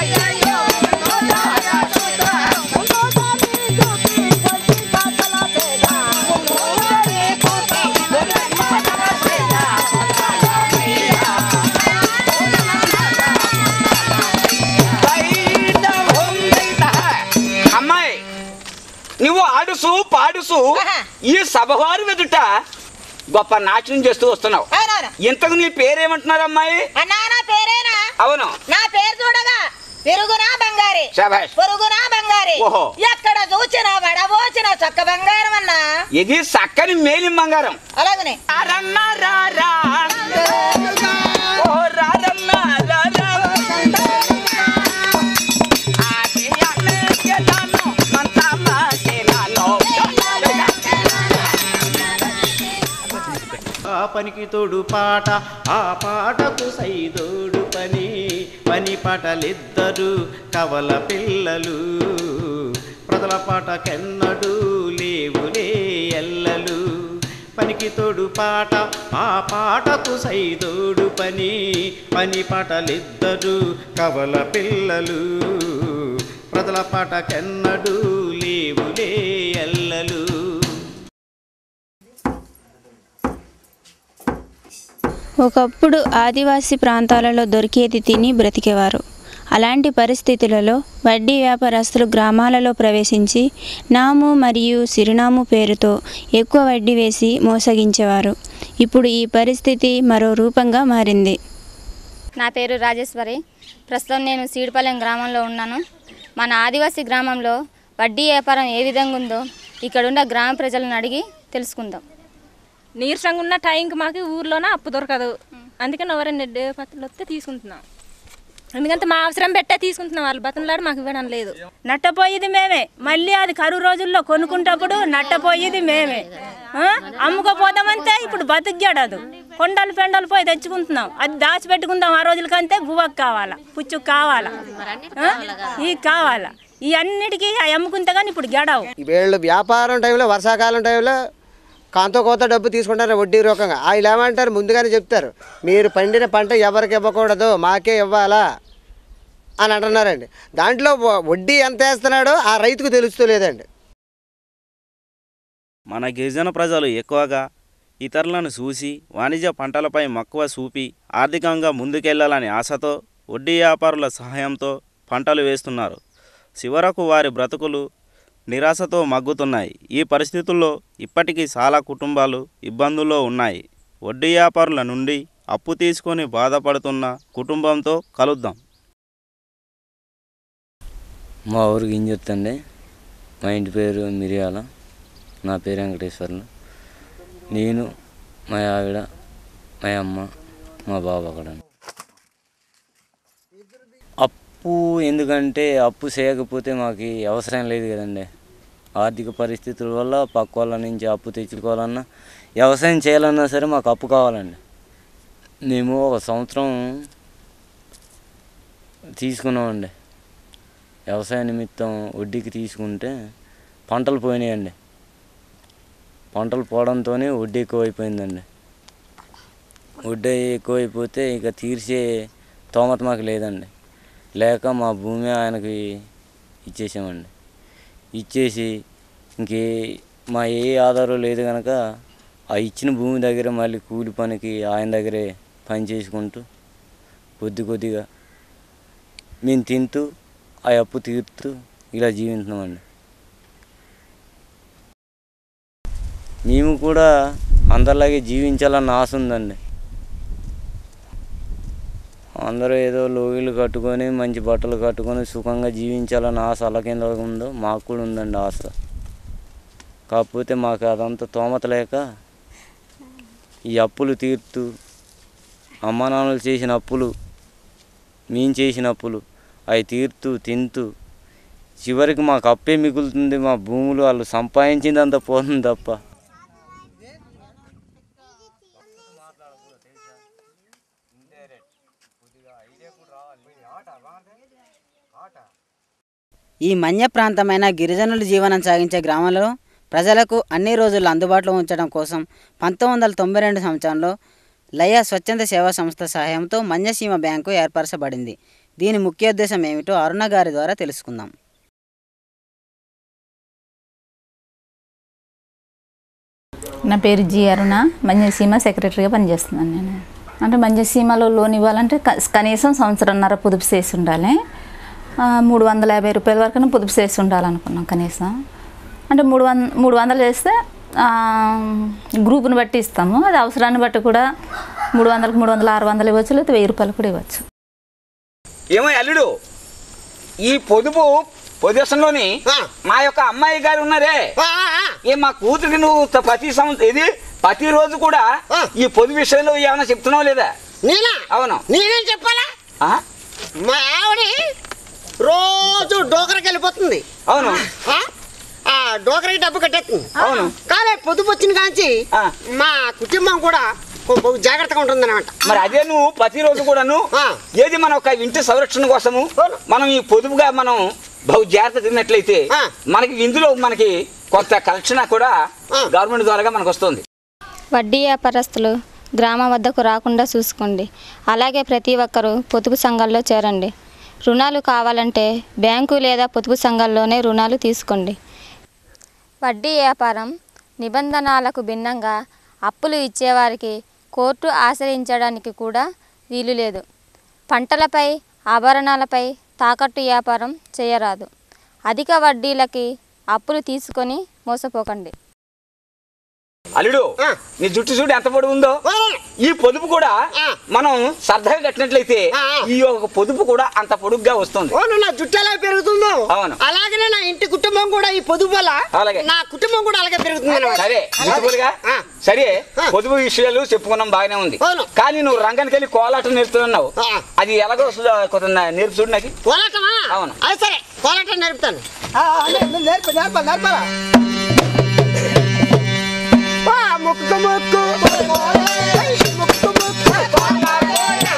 నువ్వు ఆడుసు పాడుసు ఈ సభవారు ఎదుట గొప్ప నాట్యం చేస్తూ వస్తున్నావు. ఇంతకు నీ పేరేమంటున్నారు అమ్మాయి? అవును. నా పేరు చూడగా పెరుగునా బంగారి, పొరుగునా బంగారి, ఎక్కడ చూచినా వడబోచిన చక్క బంగారం అన్నా. ఇది చక్కని మేలి బంగారం. అలాగనే పనికి తోడు పాట, ఆ పాటకు సైదోడు పని, పని పాటలిద్దరు కవల పిల్లలు, ప్రజల పాటకెన్నడూ లేవులే ఎల్లలు. పనికి తోడు పాట, ఆ పాటకు సైదోడు పని, పని పాటలిద్దరు కవల పిల్లలు, ప్రజల పాటకెన్నడూ లేవులే ఎల్లలు. ఒకప్పుడు ఆదివాసీ ప్రాంతాలలో దొరికేది తిని బ్రతికేవారు. అలాంటి పరిస్థితులలో వడ్డీ వ్యాపారస్తులు గ్రామాలలో ప్రవేశించి నాము మరియు సిరునాము పేరుతో ఎక్కువ వడ్డీ వేసి మోసగించేవారు. ఇప్పుడు ఈ పరిస్థితి మరో రూపంగా మారింది. నా పేరు రాజేశ్వరి. ప్రస్తుతం నేను సీడిపాలెం గ్రామంలో ఉన్నాను. మన ఆదివాసీ గ్రామంలో వడ్డీ వ్యాపారం ఏ విధంగా ఉందో ఇక్కడున్న గ్రామ ప్రజలను అడిగి తెలుసుకుందాం. నీరసంగా ఉన్న టైంకి మాకు ఊర్లోనే అప్పు దొరకదు, అందుకని ఎవరైనా పత్తులు వస్తే తీసుకుంటున్నాం. ఎందుకంటే మా అవసరం పెట్టే తీసుకుంటున్నాం, వాళ్ళు బతనలాడు మాకు ఇవ్వడం లేదు. నట్టపోయేది మేమే, మళ్ళీ అది కరువు రోజుల్లో కొనుక్కుంటప్పుడు నట్టపోయేది మేమే. అమ్ముకోపోతామంటే ఇప్పుడు బతుకుగాడదు, కొండలు పెండలు పోయి తెచ్చుకుంటున్నాం. అది దాచిపెట్టుకుందాం, ఆ రోజులకంటే బువ్వకు కావాలా, పుచ్చుకు కావాలా, ఈ కావాలా, ఈ అన్నిటికీ అమ్ముకుంటే కానీ ఇప్పుడు గడవు. వీళ్ళు వ్యాపారం టైంలో, వర్షాకాలం టైంలో కాంతో కోత డబ్బు తీసుకుంటారు వడ్డీ రూపంగా. వాళ్ళు ఏమంటారు, ముందుగానే చెప్తారు, మీరు పండిన పంట ఎవరికి ఇవ్వకూడదు, మాకే ఇవ్వాలా అని అంటున్నారండి. దాంట్లో వడ్డీ ఎంత వేస్తున్నాడో ఆ రైతుకు తెలుస్తలేదండి. మన గిరిజన ప్రజలు ఎక్కువగా ఇతరులను చూసి వాణిజ్య పంటలపై మక్కువ చూపి ఆర్థికంగా ముందుకెళ్లాలని ఆశతో వడ్డీ వ్యాపారుల సహాయంతో పంటలు వేస్తున్నారు. చివరకు వారి బ్రతుకులు నిరాశతో మగ్గుతున్నాయి. ఈ పరిస్థితుల్లో ఇప్పటికీ చాలా కుటుంబాలు ఇబ్బందుల్లో ఉన్నాయి. వడ్డీ వ్యాపారుల నుండి అప్పు తీసుకొని బాధపడుతున్న కుటుంబంతో కలుద్దాం. మా ఊరికి ఇంజొత్తండి. మా ఇంటి పేరు మిరియాల, నా పేరు వెంకటేశ్వర్లు. నేను, మా ఆవిడ, మా అమ్మ, మా బాబు అక్కడ. అప్పు ఎందుకంటే అప్పు చేయకపోతే మాకు అవసరం లేదు కదండి. ఆర్థిక పరిస్థితుల వల్ల పక్క వాళ్ళ నుంచి అప్పు తెచ్చుకోవాలన్నా, వ్యవసాయం చేయాలన్నా సరే మాకు అప్పు కావాలండి. మేము ఒక సంవత్సరం తీసుకున్నామండి వ్యవసాయ నిమిత్తం. వడ్డీకి తీసుకుంటే పంటలు పోయినాయండి. పంటలు పోవడంతోనే వడ్డీ ఎక్కువైపోయిందండి. వడ్డీ ఎక్కువైపోతే ఇక తీర్చే స్తోమత మాకు లేదండి. లేక మా భూమి ఆయనకి ఇచ్చేసామండి. ఇచ్చేసి ఇంకే మా ఏ ఆధారం లేదు కనుక ఆ ఇచ్చిన భూమి దగ్గర మళ్ళీ కూలి పనికి ఆయన దగ్గరే పని చేసుకుంటూ కొద్ది కొద్దిగా మేము తింటూ ఆ అప్పు తీరుతూ ఇలా జీవిస్తున్నామండి. మేము కూడా అందరిలాగే జీవించాలన్న ఆశ ఉందండి. అందరూ ఏదో లోగిలు కట్టుకొని మంచి బట్టలు కట్టుకొని సుఖంగా జీవించాలన్న ఆశ అలాగేలా ఉందో మాకు కూడా ఉందండి ఆశ. కాకపోతే మాకు అదంతా స్తోమత లేక ఈ అప్పులు తీరుతూ అమ్మ నాన్నలు చేసిన అప్పులు, మేము చేసిన అప్పులు అవి తీరుతూ తింటూ చివరికి మాకు అప్పే మిగులుతుంది. మా భూములు వాళ్ళు సంపాదించిందంతా పోతుంది తప్ప. ఈ మన్య ప్రాంతమైన గిరిజనులు జీవనం సాగించే గ్రామంలో ప్రజలకు అన్ని రోజులు అందుబాటులో ఉంచడం కోసం 1992 సంవత్సరంలో లయ స్వచ్ఛంద సేవా సంస్థ సహాయంతో మన్యసీమ బ్యాంకు ఏర్పరచబడింది. దీని ముఖ్యోద్దేశం ఏమిటో అరుణ గారి ద్వారా తెలుసుకుందాం. నా పేరు జి అరుణ. మన్యసీమ సెక్రటరీగా పనిచేస్తున్నాను నేను. అంటే మన్యసీమలో లోన్ ఇవ్వాలంటే కనీసం సంవత్సరంన్నర పొదుపు చేసి ఉండాలి. 350 రూపాయల వరకు పొదుపు చేసి ఉండాలనుకున్నాం కనీసం. అంటే 300 చేస్తే గ్రూప్ని బట్టి ఇస్తాము. అది అవసరాన్ని బట్టి కూడా 300, 300, 600 ఇవ్వచ్చు, లేదా 1000 రూపాయలు కూడా ఇవ్వచ్చు. ఏమో అల్లుడు, ఈ పొదుపు పొజిషన్లోని మా యొక్క అమ్మాయి గారు ఉన్నారే, మా కూతురికి నువ్వు ప్రతిరోజు కూడా ఈ పొదుపు విషయంలో ఏమైనా చెప్తున్నావు లేదా? నేనా? అవును. నేనేం చెప్పాలా? మా ఆవిడ రోజు డోకరకి వెళ్ళిపోతుంది. అవును. ఆ డోకరకి డబ్బు కట్టేస్తుంది. అవును. కానీ పొదుపు వచ్చిన కాంచి మా కుటుంబం కూడా జాగ్రత్తగా ఉంటుంది అనమాట. మరి అదే నువ్వు ప్రతిరోజు కూడాను ఏది మన ఒక ఇంటి సంరక్షణ కోసము మనం ఈ పొదుపుగా మనం బహు జాగ్రత్త తిన్నట్లయితే మనకి ఇందులో మనకి కొంత కలెక్షన్ కూడా గవర్నమెంట్ ద్వారా మనకు వస్తుంది. వడ్డీ వ్యాపారస్తులు గ్రామం వద్దకు రాకుండా చూసుకోండి. అలాగే ప్రతి ఒక్కరూ పొదుపు సంఘాల్లో చేరండి. రుణాలు కావాలంటే బ్యాంకు లేదా పొదుపు సంఘాల్లోనే రుణాలు తీసుకోండి. వడ్డీ వ్యాపారం నిబంధనలకు భిన్నంగా అప్పులు ఇచ్చేవారికి కోర్టు ఆశ్రయించడానికి కూడా వీలు లేదు. పంటలపై, ఆభరణాలపై తాకట్టు వ్యాపారం చేయరాదు. అధిక వడ్డీలకి అప్పులు తీసుకొని మోసపోకండి. అల్లుడు, నీ జుట్టు చూడు ఎంత పొడుగు ఉందో. ఈ పొదుపు కూడా మనం సరదాగా కట్టినట్లయితే ఈ యొక్క పొదుపు కూడా అంత పొడుగ్గా వస్తుంది. నా జుట్టు ఎలా పెరుగుతుందో అవును, అలాగనే నా ఇంటి కుటుంబం కూడా ఈ పొదుపు వల్ల అలాగే నా కుటుంబం కూడా అలాగే పెరుగుతుంది. సరే సరే, పొదుపు విషయాలు చెప్పుకున్నాం, బాగానే ఉంది. కానీ నువ్వు రంగానికి వెళ్ళి కోలాటం నేర్పుతున్నావు, అది ఎలాగో కొంత నేర్పు చూడు నాకు. కోలాటమా? అవును. అది సరే, కోలాటం నేర్పుతాను. మొక్కు మొక్కు మొక్కు మొక్కు